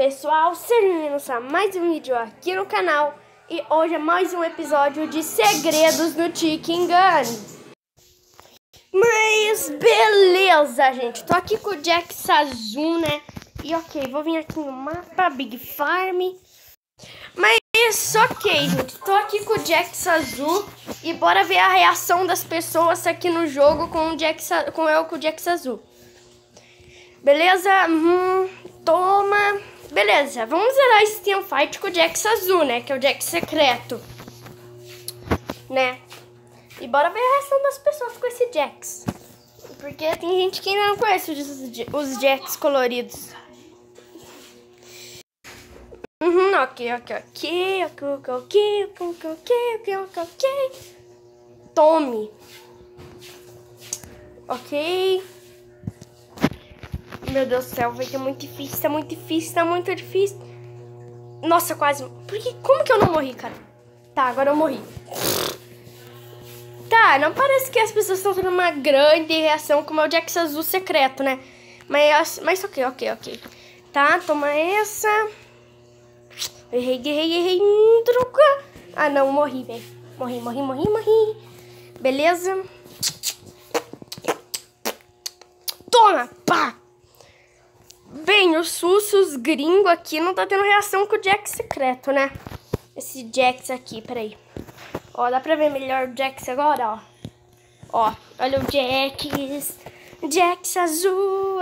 pessoal, sejam bem-vindos a mais um vídeo aqui no canal. E hoje é mais um episódio de segredos do Chicken Gun. Mas beleza, gente, tô aqui com o Jax Azul, né? E ok, vou vir aqui no mapa Big Farm. Mas ok, gente, tô aqui com o Jax Azul. E bora ver a reação das pessoas aqui no jogo com o Jax Azul. Beleza? Toma. Beleza, vamos zerar esse teamfight com o Jax Azul, né? Que é o Jax secreto, né? E bora ver a reação das pessoas com esse Jax. Porque tem gente que ainda não conhece os Jax coloridos. Ok. Tome. Ok. Meu Deus do céu, vai ter muito difícil, tá muito difícil. Nossa, quase. Como que eu não morri, cara? Tá, agora eu morri. Tá, não parece que as pessoas estão tendo uma grande reação como é o Jax Azul secreto, né? Mas ok. Tá, toma essa. Errei. Droga. Ah, não, morri, velho. Morri. Beleza. Toma, pá. Bem, os sussos gringo aqui não tá tendo reação com o Jax secreto, né? Esse Jax aqui, peraí. Ó, dá pra ver melhor o Jax agora, ó. Ó, olha o Jax. Jax azul.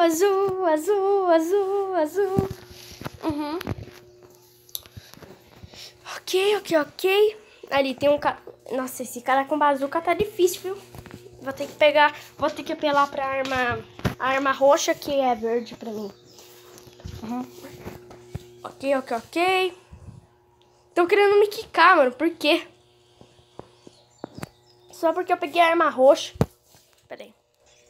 Ok. Ali tem um cara. Nossa, esse cara com bazuca tá difícil, viu? Vou ter que apelar pra arma roxa, que é verde pra mim. Ok. Tão querendo me quicar, mano. Por quê? Só porque eu peguei a arma roxa. Pera aí.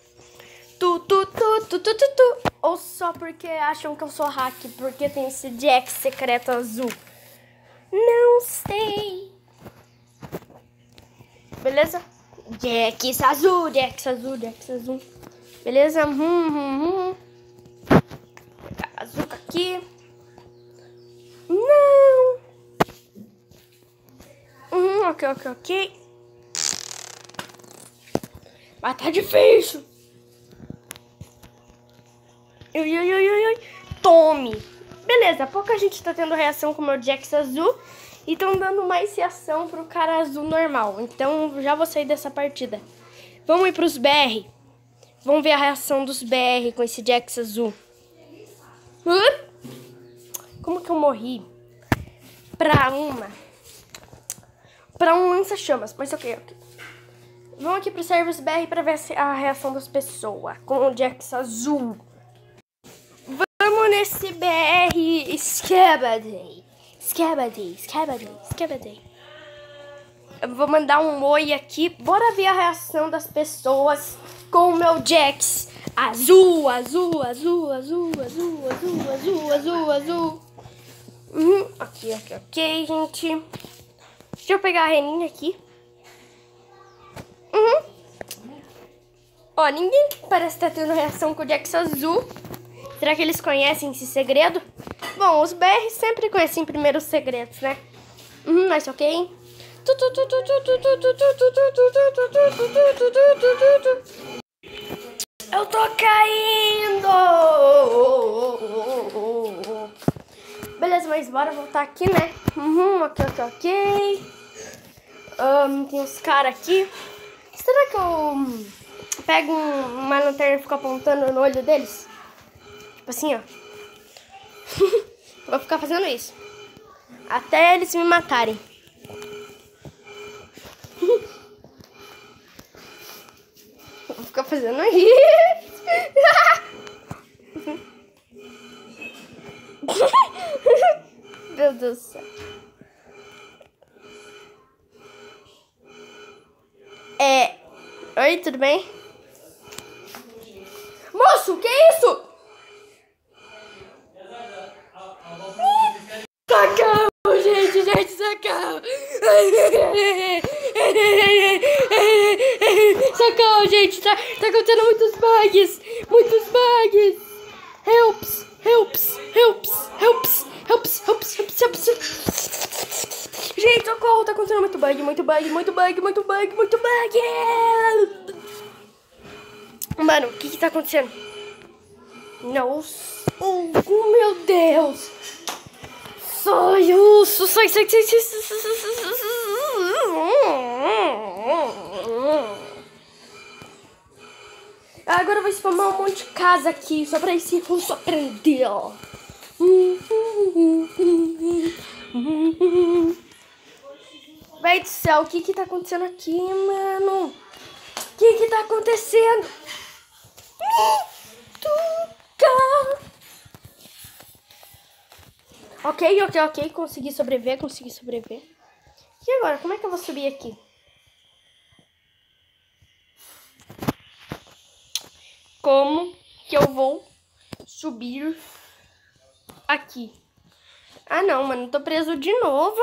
Ou só porque acham que eu sou hack, porque tem esse Jax secreto azul. Não sei. Beleza? Jax azul. Beleza? Azúcar aqui. Não. Ok. Mas tá difícil. Tome. Beleza, pouca gente tá tendo reação com o meu Jax Azul. E estão dando mais reação pro cara azul normal. Então já vou sair dessa partida. Vamos ir pros BR. Vamos ver a reação dos BR com esse Jax Azul. Como que eu morri? Pra um lança-chamas. Mas ok. Vamos aqui pro servers BR pra ver a reação das pessoas com o Jax Azul. Vamos nesse BR Scabady. Eu vou mandar um oi aqui. Bora ver a reação das pessoas com o meu Jax azul. Ok, gente. Deixa eu pegar a reninha aqui. Ó, ninguém parece estar tendo reação com o Jax Azul. Será que eles conhecem esse segredo? Bom, os BR sempre conhecem primeiro os segredos, né? Mas ok. Eu tô caindo! Beleza, mas bora voltar aqui, né? Ok. Tem uns caras aqui. Será que eu pego uma lanterna e fico apontando no olho deles? Tipo assim, ó. Vou ficar fazendo isso até eles me matarem. Vou ficar fazendo isso. Meu Deus do céu. Oi, tudo bem? Moço, que é isso? Sacão, gente, sacão. Sacão, gente, tá acontecendo muitos bugs. Helps. tá acontecendo muito bug, muito bug, muito bug, muito bug, muito bug. Mano, o que tá acontecendo? Não. Oh, meu Deus. Sai, urso, sai. Agora eu vou spamar um monte de casa aqui, só pra esse russo aprender. Véi do céu, o que tá acontecendo aqui, mano? O que tá acontecendo? Ok, consegui sobreviver. E agora, como é que eu vou subir aqui? Como que eu vou subir aqui? Ah, não, mano, tô preso de novo.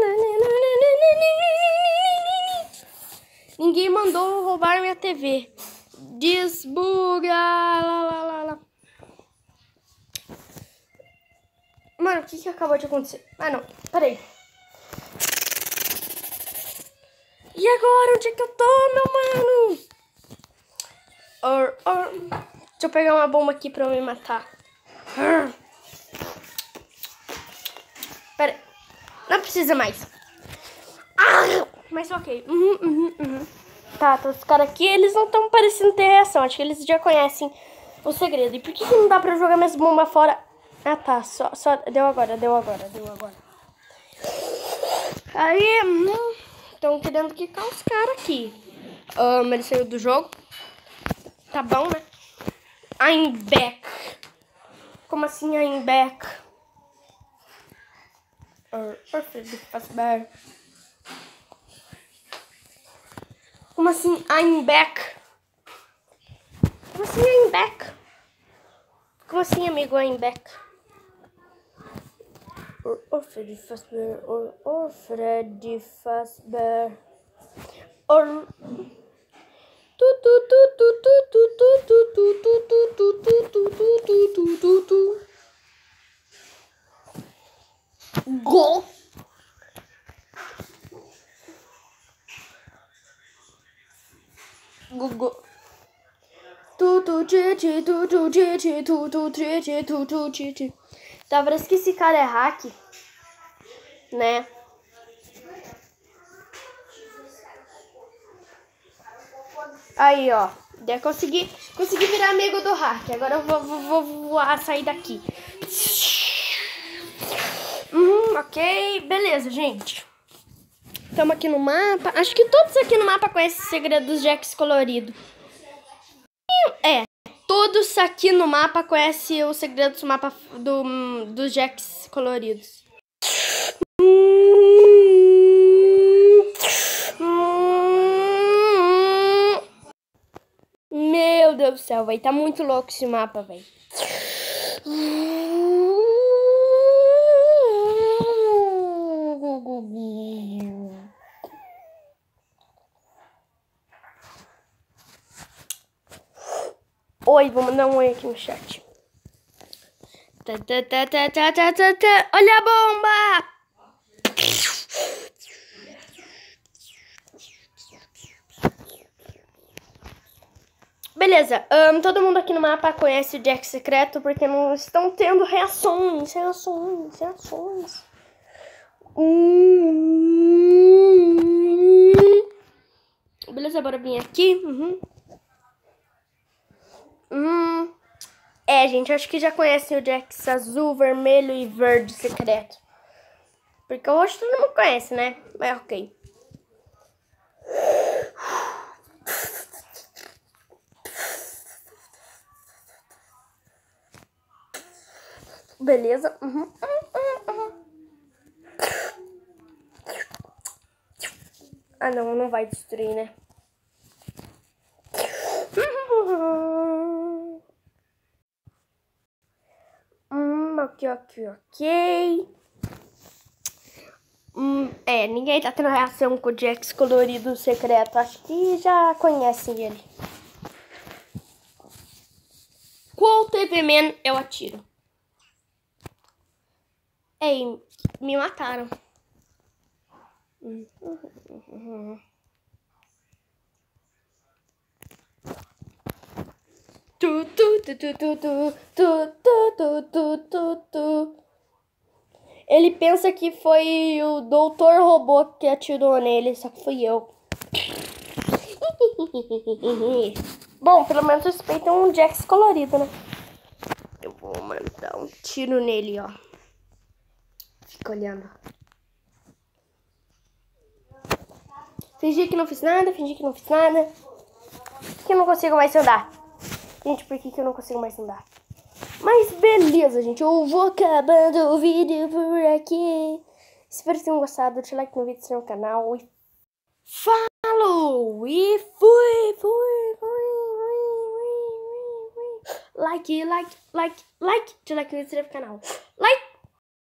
Ninguém mandou roubar minha TV. Desbuga. Lá. Mano, o que acabou de acontecer? Ah, não, peraí. E agora, onde é que eu tô, meu mano? Deixa eu pegar uma bomba aqui pra eu me matar. Pera, não precisa mais. Mas ok. Tá, os caras aqui, eles não estão parecendo ter reação. Acho que eles já conhecem o segredo. E por que não dá pra jogar minhas bombas fora? Ah, tá. Só deu agora. Aí, estão querendo quicar os caras aqui. Ele saiu do jogo. Tá bom, né? I'm back. Como assim I'm back? Como assim I'm back? Como assim I'm back? Como assim, amigo, I'm back? Freddy Fazbear. Freddy Fazbear. Go. Go. Tá, parece que esse cara é hack, né? Aí, ó. Consegui virar amigo do hack. Agora eu vou voar, sair daqui. Ok. Beleza, gente. Estamos aqui no mapa. Acho que todos aqui no mapa conhecem o segredo dos Jacks coloridos. Todos aqui no mapa conhecem o segredo do mapa dos Jacks coloridos. Meu Deus do céu, velho. Tá muito louco esse mapa, velho. Oi, vou mandar um oi aqui no chat. Olha a bomba! Beleza, todo mundo aqui no mapa conhece o Jack secreto porque não estão tendo reações. Beleza, bora vir aqui. Gente, acho que já conhecem o Jax azul, vermelho e verde secreto. Porque o rosto todo mundo conhece, né? Mas ok. Beleza. Ah, não vai destruir, né? Ok. Ninguém tá tendo reação com o Jax colorido secreto. Acho que já conhecem ele. Qual TV Man eu atiro? Ei, me mataram. Tu, tu, tu, tu, tu, tu, tu, tu, tu, tu, tu. Ele pensa que foi o Doutor Robô que atirou nele, só que fui eu. Bom, pelo menos esse peito é um Jax colorido, né? Eu vou mandar um tiro nele, ó. Fica olhando. Fingir que não fiz nada, fingir que não fiz nada. Por que eu não consigo mais andar? Gente, por que eu não consigo mais andar? Mas beleza, gente. Eu vou acabando o vídeo por aqui. Espero que tenham gostado. Deixa o like no vídeo, se inscreva no canal. E falou! E fui. Like. Deixa o like no vídeo, se inscreva no canal. Like.